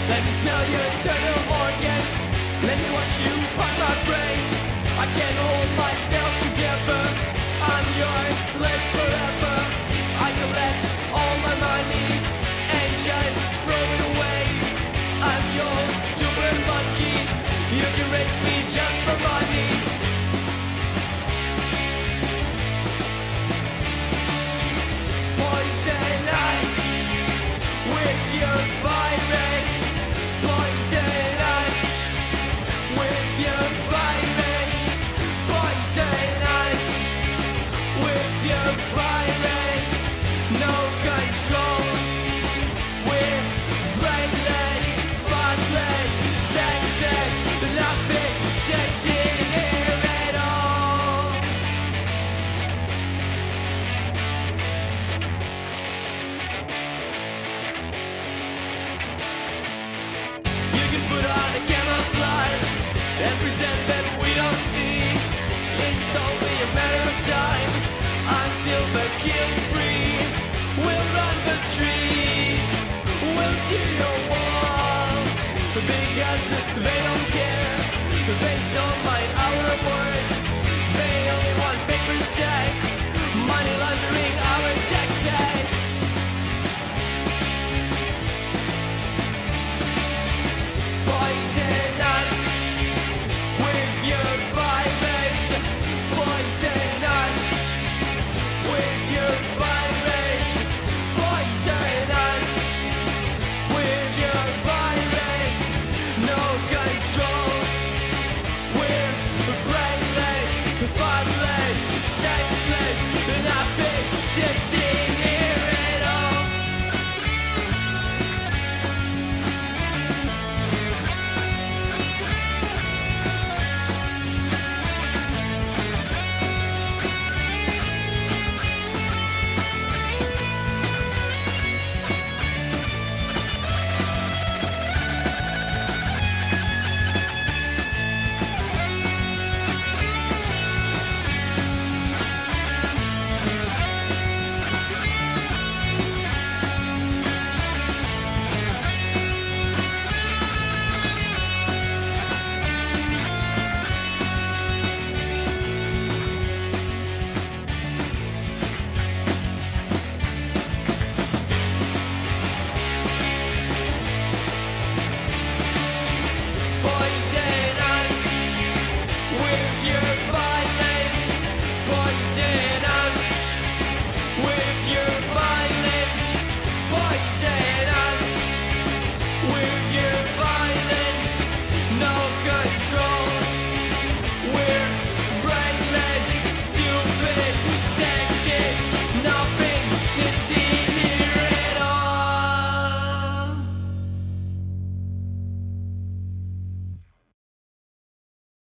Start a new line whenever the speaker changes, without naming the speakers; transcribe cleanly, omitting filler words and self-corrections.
Let me smell your internal organs. Let me watch you find my brains. I can't hold myself together. I'm your slave forever. I collect all my money and just throw it away. I'm your stupid monkey. You can raise me just for money. Poison us with your virus. Poison us with your virus. Poison us with your virus. No control. We're brainless, thoughtless, senseless, nothing tasting here at all. You can put on a camouflage and pretend that we don't see. It's only a matter of time until the kill's free. We'll run the streets, we'll tear your walls, because they don't care, they don't mind